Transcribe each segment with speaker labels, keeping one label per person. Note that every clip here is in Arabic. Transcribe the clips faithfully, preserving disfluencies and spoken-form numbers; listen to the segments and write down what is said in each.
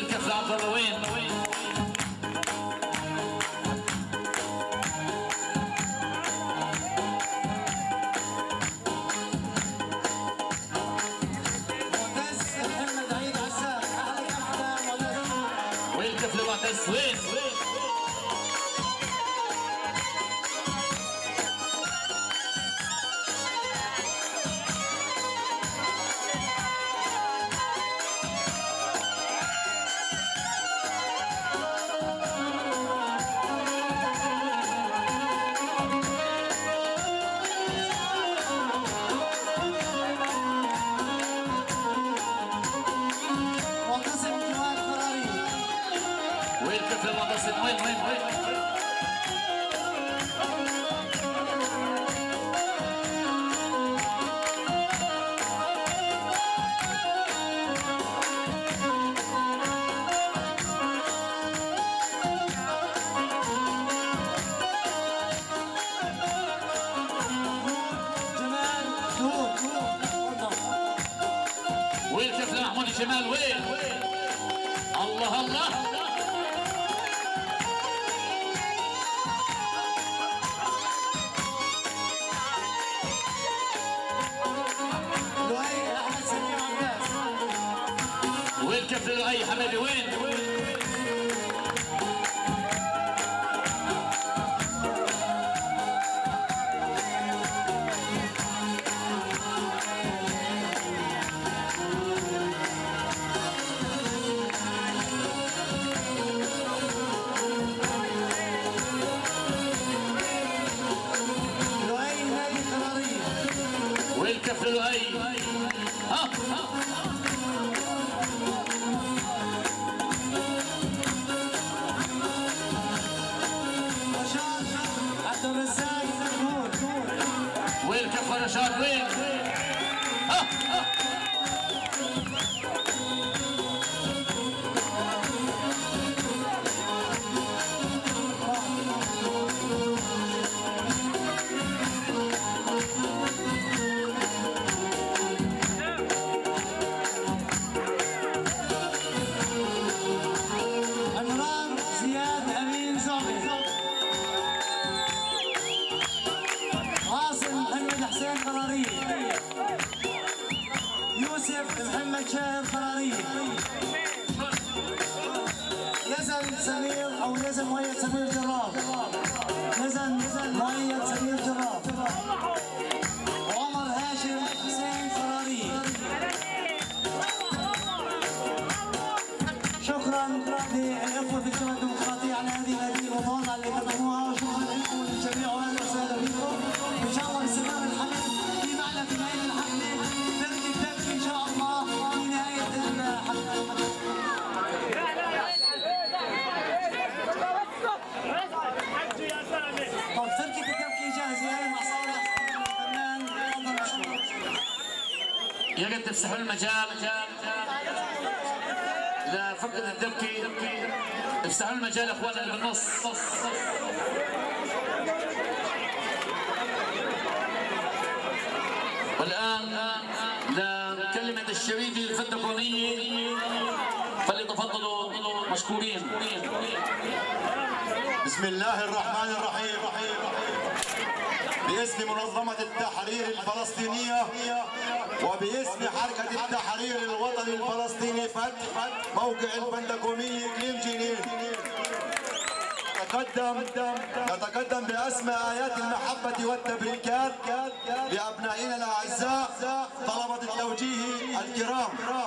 Speaker 1: والكف لعبد الله وين؟ والكف لمعتز وين؟ وين وين وين والكف لمحمود جمال وين؟ الله الله والكف لؤي حبيبي وين؟
Speaker 2: لؤي نادي القمرية
Speaker 1: والكف لؤي ها ها
Speaker 2: عبد الرزاق نور
Speaker 1: والكف رشاد وين؟ ها ها
Speaker 2: عمران زياد امين زوبي عاصم محمد حسين قرارية يوسف محمد شاهد قرارية يزن سمير او يزن مؤيد سمير جراب يزن مؤيد سمير جراب وعمر هاشم حسين قرارية. شكرا للاخوه في الجبهه الديمقراطيه على هذه الهديه المتواضعه اللي قدموها، وشكرا لكم وللجميع واهلا وسهلا بكم. ان شاء الله باستمرار الحفل في معنا في نهايه الحفله فرقه تبكي ان شاء الله في نهايه الحفله. طب فرقه التبكي جاهزه مع صالح الفنان، تفضل مشكور.
Speaker 1: يا ريت تفتحوا المجال لفرقة الدبكي، افتحوا المجال اخوانا اللي بالنص. والان لكلمة الشريدي الفندقونية فليتفضلوا مشكورين.
Speaker 3: بسم الله الرحمن الرحيم. باسم منظمة التحرير الفلسطينية وباسم حركة التحرير الوطني الفلسطيني فتح موقع الفندقونية إقليم جنين، نتقدم نتقدم بأسمى آيات المحبة والتبريكات لأبنائنا الأعزاء طلبة التوجيه الكرام.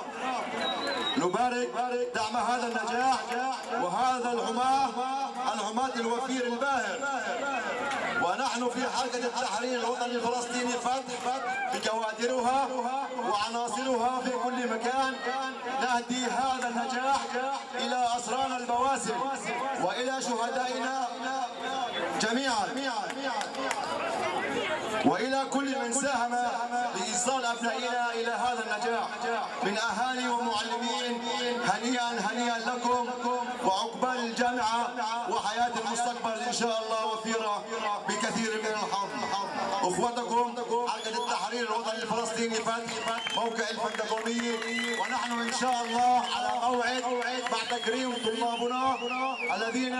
Speaker 3: نبارك دعم هذا النجاح وهذا الحماة الحماة الوفير الباهر. ونحن في حركة التحرير الوطني الفلسطيني فتح بكوادرها وعناصرها في كل مكان نهدي هذا النجاح إلى أسرانا البواسل وإلى شهدائنا جميعا وإلى كل من ساهم لإيصال أبنائنا إلى هذا النجاح من أهالي ومعلمين. هنيئا هنيئا لكم وعقبال الجامعة وحياة المستقبل إن شاء الله وفيرة بكثير من الحظ. أخوتكم حركة التحرير الوطني الفلسطيني فتح موقع الفندقونية، ونحن نحن ان شاء الله على موعد مع تكريم طلابنا الذين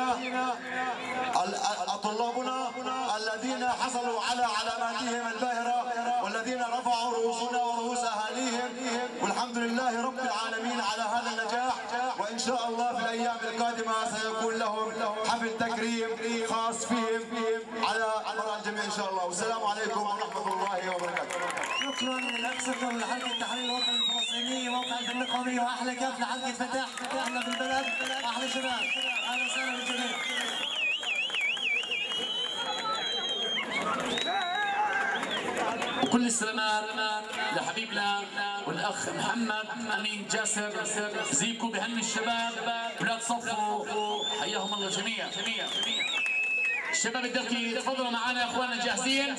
Speaker 3: طلابنا الذين حصلوا على علاماتهم الباهره والذين رفعوا رؤوسنا ورؤوس اهاليهم، والحمد لله رب العالمين على هذا النجاح. وان شاء الله في الايام القادمه سيكون لهم حفل تكريم خاص فيهم على مر الجميع ان شاء الله. والسلام عليكم ورحمه الله وبركاته.
Speaker 2: شكرا للاكسفه ولحلقه التحرير الوطني الفلسطيني موقع الفن القومي، واحلى كف لحلقه فتح احنا في البلد، احلى شباب. اهلا وسهلا بالجميع.
Speaker 1: وكل السلامات لحبيبنا والاخ محمد امين جاسر زيكو بهني الشباب ولاد صفو، حياهم الله جميعا. الشباب الدركي تفضلوا معنا يا اخواننا، جاهزين؟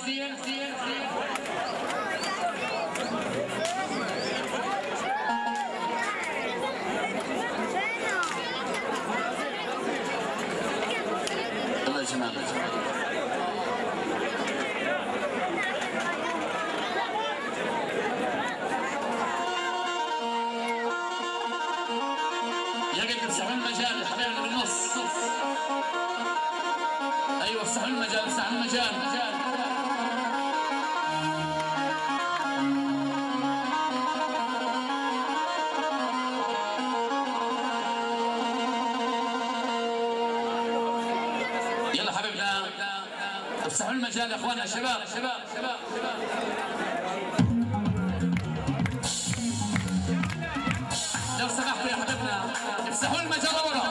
Speaker 1: الله يا جماعه. افسحوا المجال يا حبايبنا بالنص. ايوه افسحوا المجال، افسحوا المجال. يلا حبايبنا افسحوا المجال يا اخواننا. شباب شباب شباب لو سمحتوا يا حبايبنا افسحوا المجال ورا.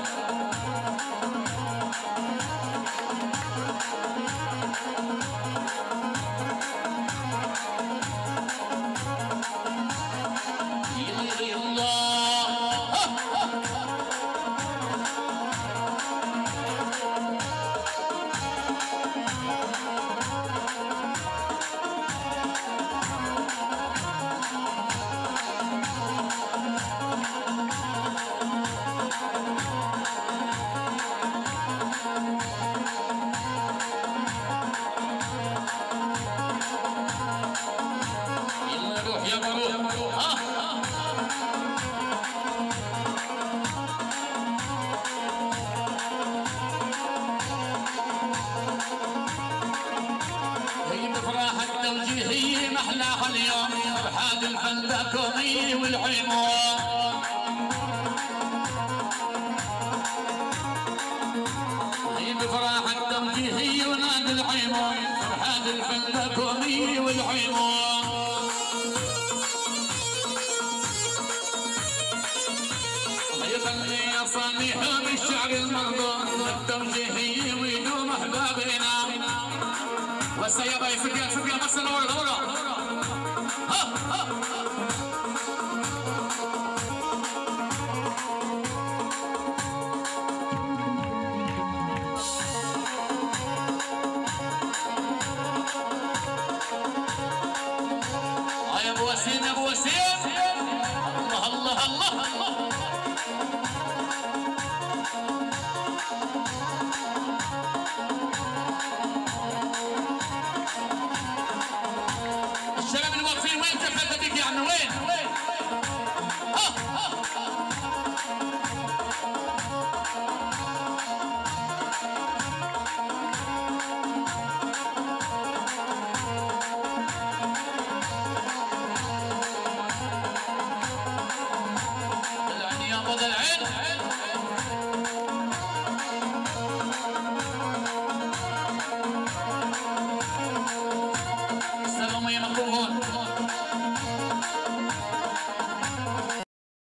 Speaker 1: التوجيهية محلاها اليوم فرحات الفندقومية والعموم. هي بفرح التوجيهية ونادي العموم فرحات الفندقومية والعموم. يغني يا صالحة بالشعر المرضون التوجيهية ويدوم أحبابنا. وسيبقى سفيان سفيان بس لورا لورا